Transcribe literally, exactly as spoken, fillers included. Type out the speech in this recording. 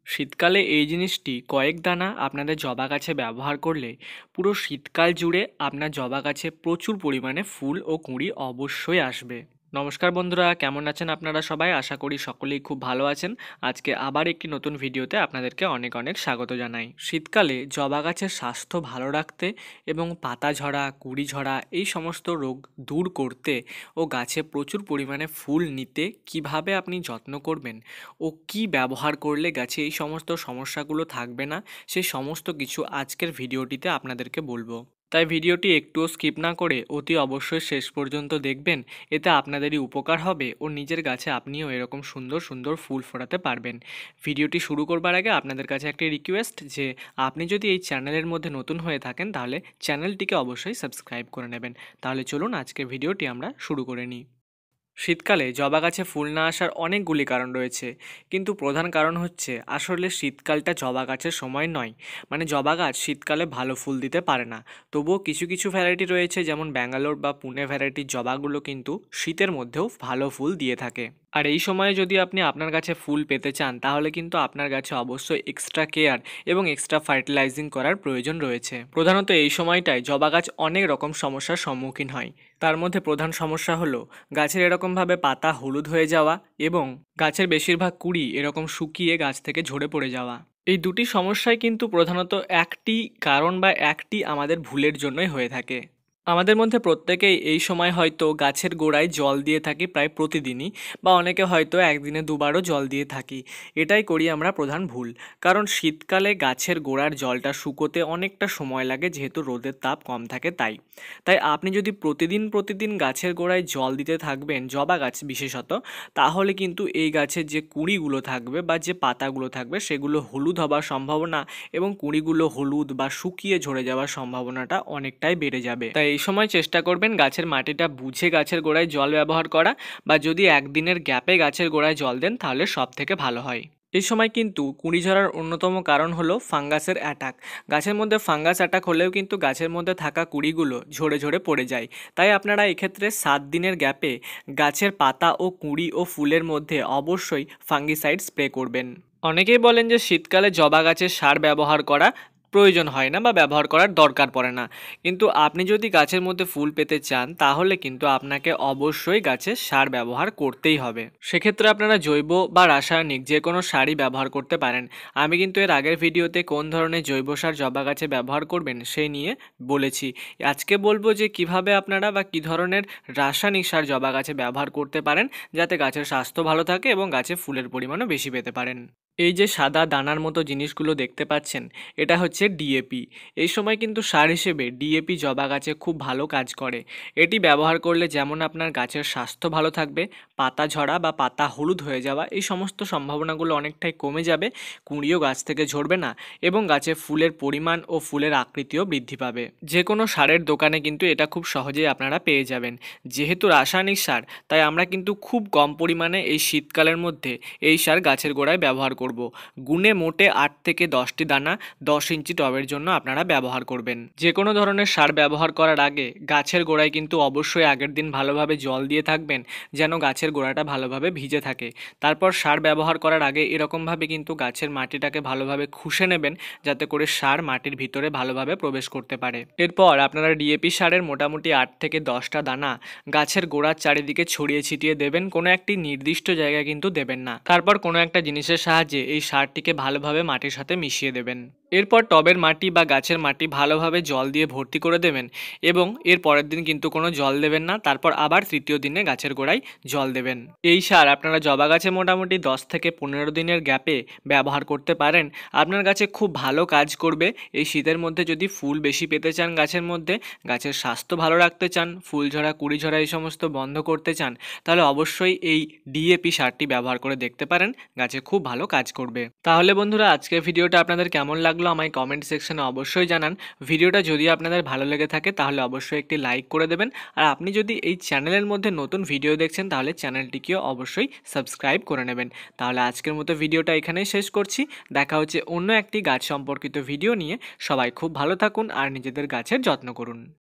শীতকালে এই জিনিসটি কয়েক দানা আপনাদের জবা গাছে ব্যবহার করলে পুরো শীতকাল জুড়ে আপনার জবা গাছে প্রচুর পরিমাণে ফুল ও কুঁড়ি অবশ্যই আসবে। নমস্কার বন্ধুরা, কেমন আছেন আপনারা সবাই? আশা করি সকলেই খুব ভালো আছেন। আজকে আবার একটি নতুন ভিডিওতে আপনাদেরকে অনেক অনেক স্বাগত জানাই। শীতকালে জবা গাছের স্বাস্থ্য ভালো রাখতে এবং পাতা ঝরা, কুঁড়ি ঝরা এই সমস্ত রোগ দূর করতে ও গাছে প্রচুর পরিমাণে ফুল নিতে কিভাবে আপনি যত্ন করবেন ও কি ব্যবহার করলে গাছে এই সমস্ত সমস্যাগুলো থাকবে না, সেই সমস্ত কিছু আজকের ভিডিওটিতে আপনাদেরকে বলবো। তাই ভিডিওটি একটুও স্কিপ না করে অতি অবশ্যই শেষ পর্যন্ত দেখবেন। এতে আপনাদেরই উপকার হবে ও নিজের গাছে আপনিও এরকম সুন্দর সুন্দর ফুল ফোটাতে পারবেন। ভিডিওটি শুরু করবার আগে আপনাদের কাছে একটি রিকোয়েস্ট, যে আপনি যদি এই চ্যানেলের মধ্যে নতুন হয়ে থাকেন তাহলে চ্যানেলটিকে অবশ্যই সাবস্ক্রাইব করে নেবেন। তাহলে চলুন আজকের ভিডিওটি আমরা শুরু করে নিই। শীতকালে জবা গাছে ফুল না আসার অনেকগুলি কারণ রয়েছে, কিন্তু প্রধান কারণ হচ্ছে আসলে শীতকালটা জবা গাছের সময় নয়। মানে জবা গাছ শীতকালে ভালো ফুল দিতে পারে না। তবুও কিছু কিছু ভ্যারাইটি রয়েছে, যেমন ব্যাঙ্গালোর বা পুনে ভ্যারাইটির জবাগুলো কিন্তু শীতের মধ্যেও ভালো ফুল দিয়ে থাকে। আর এই সময়ে যদি আপনি আপনার গাছে ফুল পেতে চান তাহলে কিন্তু আপনার গাছে অবশ্যই এক্সট্রা কেয়ার এবং এক্সট্রা ফার্টিলাইজিং করার প্রয়োজন রয়েছে। প্রধানত এই সময়টায় জবা গাছ অনেক রকম সমস্যার সম্মুখীন হয়। তার মধ্যে প্রধান সমস্যা হলো গাছের এরকমভাবে পাতা হলুদ হয়ে যাওয়া এবং গাছের বেশিরভাগ কুঁড়ি এরকম শুকিয়ে গাছ থেকে ঝরে পড়ে যাওয়া। এই দুটি সমস্যাই কিন্তু প্রধানত একটি কারণ বা একটি আমাদের ভুলের জন্যই হয়ে থাকে। আমাদের মধ্যে প্রত্যেকেই এই সময় হয়তো গাছের গোড়ায় জল দিয়ে থাকি প্রায় প্রতিদিনই, বা অনেকে হয়তো একদিনে দুবারও জল দিয়ে থাকি। এটাই করি আমরা প্রধান ভুল। কারণ শীতকালে গাছের গোড়ার জলটা শুকোতে অনেকটা সময় লাগে, যেহেতু রোদের তাপ কম থাকে তাই তাই আপনি যদি প্রতিদিন প্রতিদিন গাছের গোড়ায় জল দিতে থাকবেন, জবা গাছ বিশেষত, তাহলে কিন্তু এই গাছের যে কুঁড়িগুলো থাকবে বা যে পাতাগুলো থাকবে সেগুলো হলুদ হবার সম্ভাবনা এবং কুঁড়িগুলো হলুদ বা শুকিয়ে ঝরে যাওয়ার সম্ভাবনাটা অনেকটাই বেড়ে যাবে। তাই এই সময় চেষ্টা করবেন গাছের মাটিটা বুঝে গাছের গোড়ায় জল ব্যবহার করা, বা যদি একদিনের গ্যাপে গাছের গোড়ায় জল দেন তাহলে সব থেকে ভালো হয়। এই সময় কিন্তু কুঁড়ি ঝরার অন্যতম কারণ হলো ফাঙ্গাসের অ্যাটাক। গাছের মধ্যে ফাঙ্গাস অ্যাটাক হলেও কিন্তু গাছের মধ্যে থাকা কুঁড়িগুলো ঝরে ঝরে পড়ে যায়। তাই আপনারা এক্ষেত্রে সাত দিনের গ্যাপে গাছের পাতা ও কুঁড়ি ও ফুলের মধ্যে অবশ্যই ফাঙ্গিসাইড স্প্রে করবেন। অনেকেই বলেন যে শীতকালে জবা গাছের সার ব্যবহার করা প্রয়োজন হয় না বা ব্যবহার করার দরকার পড়ে না, কিন্তু আপনি যদি গাছের মধ্যে ফুল পেতে চান তাহলে কিন্তু আপনাকে অবশ্যই গাছে সার ব্যবহার করতেই হবে। সেক্ষেত্রে আপনারা জৈব বা রাসায়নিক যে কোনো সারই ব্যবহার করতে পারেন। আমি কিন্তু এর আগের ভিডিওতে কোন ধরনের জৈব সার জবা গাছে ব্যবহার করবেন সেই নিয়ে বলেছি। আজকে বলবো যে কিভাবে আপনারা বা কী ধরনের রাসায়নিক সার জবা গাছে ব্যবহার করতে পারেন যাতে গাছের স্বাস্থ্য ভালো থাকে এবং গাছে ফুলের পরিমাণও বেশি পেতে পারেন। এই যে সাদা দানার মতো জিনিসগুলো দেখতে পাচ্ছেন, এটা হচ্ছে ডিএপি। এই সময় কিন্তু সার হিসেবে ডিএপি জবা গাছে খুব ভালো কাজ করে। এটি ব্যবহার করলে যেমন আপনার গাছের স্বাস্থ্য ভালো থাকবে, পাতা ঝরা বা পাতা হলুদ হয়ে যাওয়া এই সমস্ত সম্ভাবনাগুলো অনেকটাই কমে যাবে, কুঁড়িও গাছ থেকে ঝরবে না এবং গাছে ফুলের পরিমাণ ও ফুলের আকৃতিও বৃদ্ধি পাবে। যে কোনো সারের দোকানে কিন্তু এটা খুব সহজেই আপনারা পেয়ে যাবেন। যেহেতু রাসায়নিক সার, তাই আমরা কিন্তু খুব কম পরিমাণে এই শীতকালের মধ্যে এই সার গাছের গোড়ায় ব্যবহার করব। গুণে মোটে আট থেকে দশটি দানা দশ ইঞ্চি টবের জন্য আপনারা ব্যবহার করবেন। যে কোনো ধরনের সার ব্যবহার করার আগে গাছের গোড়ায় কিন্তু অবশ্যই আগের দিন ভালোভাবে জল দিয়ে থাকবেন, যেন গাছের গোড়াটা ভালোভাবে ভিজে থাকে। তারপর সার ব্যবহার করার আগে এরকমভাবে কিন্তু গাছের মাটিটাকে ভালোভাবে খুশে নেবেন, যাতে করে সার মাটির ভিতরে ভালোভাবে প্রবেশ করতে পারে। এরপর আপনারা ডিএপি সারের মোটামুটি আট থেকে দশটা দানা গাছের গোড়ার চারিদিকে ছড়িয়ে ছিটিয়ে দেবেন, কোনো একটি নির্দিষ্ট জায়গায় কিন্তু দেবেন না। তারপর কোনো একটা জিনিসের সাহায্যে এই সারটিকে ভালোভাবে মাটির সাথে মিশিয়ে দেবেন। এরপর টবের মাটি বা গাছের মাটি ভালোভাবে জল দিয়ে ভর্তি করে দেবেন এবং এর পরের দিন কিন্তু কোনো জল দেবেন না। তারপর আবার তৃতীয় দিনে গাছের গোড়ায় জল দেবেন। এই সার আপনারা জবা গাছে মোটামুটি দশ থেকে পনেরো দিনের গ্যাপে ব্যবহার করতে পারেন। আপনার গাছে খুব ভালো কাজ করবে। এই শীতের মধ্যে যদি ফুল বেশি পেতে চান, গাছের মধ্যে গাছের স্বাস্থ্য ভালো রাখতে চান, ফুল ঝরা কুড়ি ঝরা এই সমস্ত বন্ধ করতে চান, তাহলে অবশ্যই এই ডিএপি সারটি ব্যবহার করে দেখতে পারেন, গাছে খুব ভালো কাজ করবে। তাহলে বন্ধুরা, আজকের ভিডিওটা আপনাদের কেমন লাগলো আমায় কমেন্ট সেকশনে অবশ্যই জানান। ভিডিওটা যদি আপনাদের ভালো লেগে থাকে তাহলে অবশ্যই একটি লাইক করে দেবেন। আর আপনি যদি এই চ্যানেলের মধ্যে নতুন ভিডিও দেখছেন তাহলে চ্যানেলটিকেও অবশ্যই সাবস্ক্রাইব করে নেবেন। তাহলে আজকের মতো ভিডিওটা এখানেই শেষ করছি। দেখা হচ্ছে অন্য একটি গাছ সম্পর্কিত ভিডিও নিয়ে। সবাই খুব ভালো থাকুন আর নিজেদের গাছের যত্ন করুন।